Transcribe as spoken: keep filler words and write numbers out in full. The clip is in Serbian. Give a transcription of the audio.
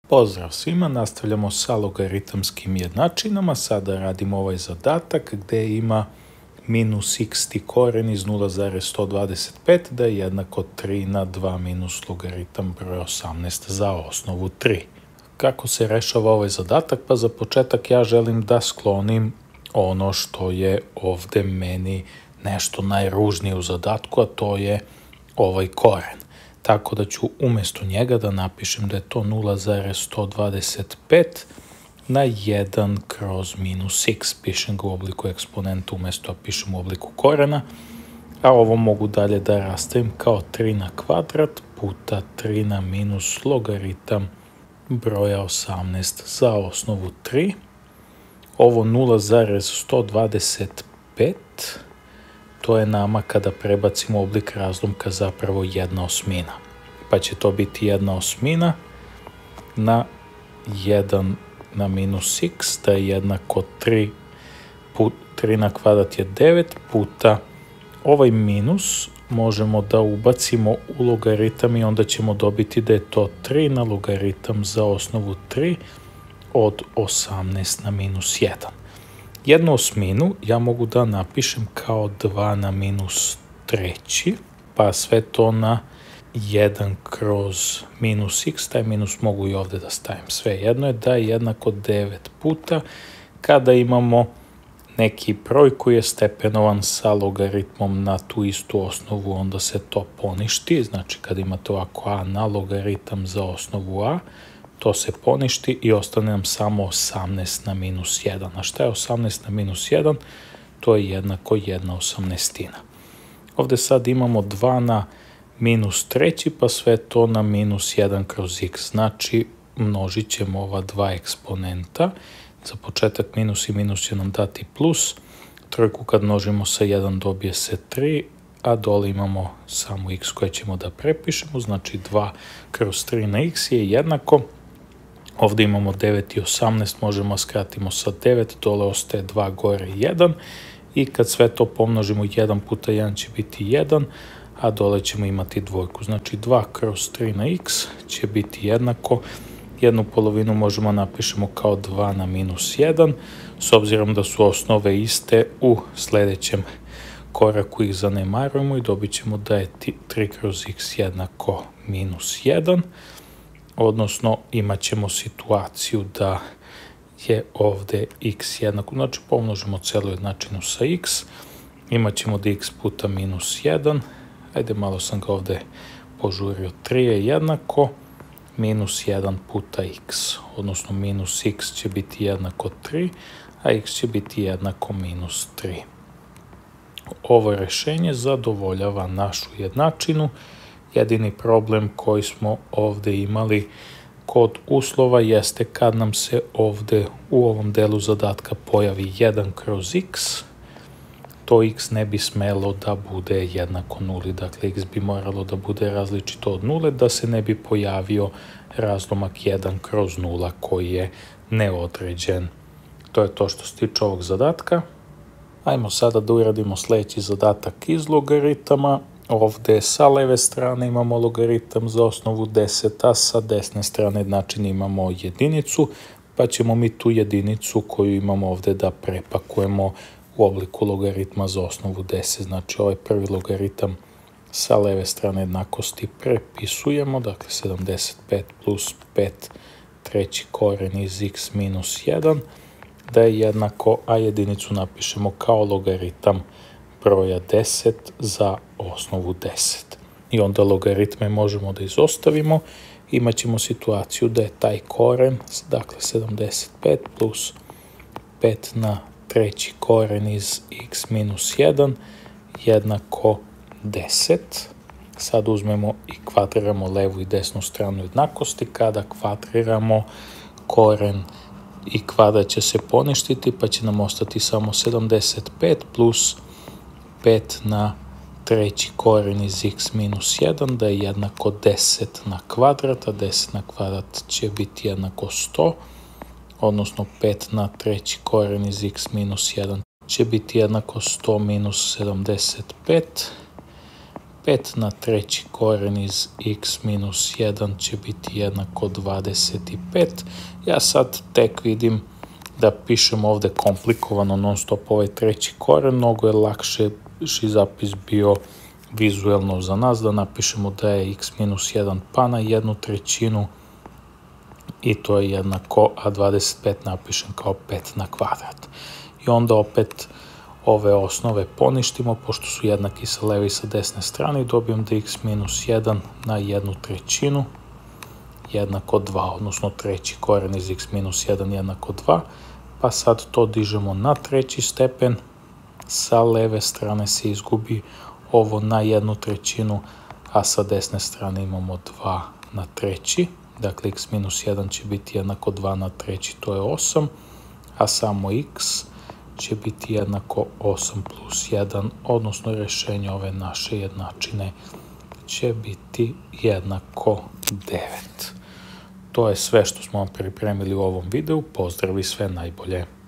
Pozdrav svima, nastavljamo sa logaritamskim jednačinama. Sada radimo ovaj zadatak gde ima minus x koren iz nula zarez sto dvadeset pet da je jednako tri na dva minus logaritam broja osamnaest za osnovu tri. Kako se rešava ovaj zadatak? Pa za početak ja želim da sklonim ono što je ovde meni nešto najružnije u zadatku, a to je ovaj koren. Tako da ću umjesto njega da napišem da je to nula zarez sto dvadeset pet na jedan kroz minus x. Pišem ga u obliku eksponenta umjesto pišem u obliku korena. A ovo mogu dalje da rastavim kao tri na kvadrat puta tri na minus logaritam broja osamnaest za osnovu tri. Ovo nula zarez sto dvadeset pet, to je nama kada prebacimo oblik razlomka zapravo jedna osmina. Pa će to biti jedna osmina na jedan na minus x, da je jednako tri, put, tri na kvadrat je devet puta ovaj minus možemo da ubacimo u logaritam i onda ćemo dobiti da je to tri na logaritam za osnovu tri od osamnaest na minus jedan. Jednu osminu ja mogu da napišem kao dva na minus treći, pa sve to na jedan kroz minus x, taj minus mogu i ovde da stavim. Sve jedno je da je jednako devet puta kada imamo neki broj koji je stepenovan sa logaritmom na tu istu osnovu, onda se to poništi. Znači kada imate ovako a na logaritam za osnovu a, to se poništi i ostane nam samo osamnaest na minus jedan. A šta je osamnaest na minus jedan? To je jednako jedna osamnaestina. Ovde sad imamo dva na minus treći, pa sve to na minus jedan kroz x. Znači, množit ćemo ova dva eksponenta. Za početak minus i minus će nam dati plus. Trojku kad množimo sa jedan dobije se tri, a dole imamo samo x koje ćemo da prepišemo. Znači, dva kroz tri na x je jednako. Ovde imamo devet i osamnaest, možemo skratimo sa devet, dole ostaje dva, gore jedan. I kad sve to pomnožimo, jedan puta jedan će biti jedan, a dole ćemo imati dvojku. Znači dva kroz tri na x će biti jednako. Jednu polovinu možemo napišemo kao dva na minus jedan, s obzirom da su osnove iste, u sledećem koraku ih zanemarujemo i dobit ćemo da je tri kroz x jednako minus jedan. Odnosno imat ćemo situaciju da je ovde x jednako, znači pomnožimo celu jednačinu sa x, imat ćemo da x puta minus jedan, ajde malo sam ga ovde požurio, tri je jednako minus jedan puta x, odnosno minus x će biti jednako tri, a x će biti jednako minus tri. Ovo rešenje zadovoljava našu jednačinu. Jedini problem koji smo ovde imali kod uslova jeste kad nam se ovde u ovom delu zadatka pojavi jedan kroz x, to x ne bi smelo da bude jednako nuli. Dakle, x bi moralo da bude različito od nule, da se ne bi pojavio razlomak jedan kroz nula koji je neodređen. To je to što se tiče ovog zadatka. Ajmo sada da uradimo sledeći zadatak iz logaritama. Ovde sa leve strane imamo logaritam za osnovu deset, a sa desne strane znači imamo jedinicu, pa ćemo mi tu jedinicu koju imamo ovde da prepakujemo u obliku logaritma za osnovu deset. Znači ovaj prvi logaritam sa leve strane jednakosti prepisujemo, dakle sedamdeset pet plus pet treći koren iz x minus jedan, da je jednako, a jedinicu napišemo kao logaritam broja deset za osnovu deset. I onda logaritme možemo da izostavimo. Imaćemo situaciju da je taj koren, dakle sedamdeset pet plus pet na treći koren iz x minus jedan jednako deset. Sad uzmemo i kvadriramo levu i desnu stranu jednakosti. Kada kvadriramo, koren i kvadrat će se poništiti, pa će nam ostati samo sedamdeset pet plus pet na treći koren iz x minus jedan, da je jednako deset na kvadrat, a deset na kvadrat će biti jednako sto, odnosno pet na treći koren iz x minus jedan će biti jednako sto minus sedamdeset pet, pet na treći koren iz x minus jedan će biti jednako dvadeset pet. Ja sad tek vidim da pišem ovde komplikovano non stop ovaj treći koren, mnogo je lakše zapis bio vizuelno za nas, da napišemo da je x minus jedan pa na jednu trećinu i to je jednako, a dvadeset pet napišem kao pet na kvadrat. I onda opet ove osnove poništimo, pošto su jednaki sa leve i sa desne strane, dobijem da x minus jedan na jednu trećinu jednako dva, odnosno treći koren iz x minus jedan jednako dva, pa sad to dižemo na treći stepen, sa leve strane se izgubi ovo na jednu trećinu, a sa desne strane imamo dva na treći, dakle x minus jedan će biti jednako dva na treći, to je osam, a samo x će biti jednako osam plus jedan, odnosno rešenje ove naše jednačine će biti jednako devet. To je sve što smo vam pripremili u ovom videu. Pozdrav i sve najbolje!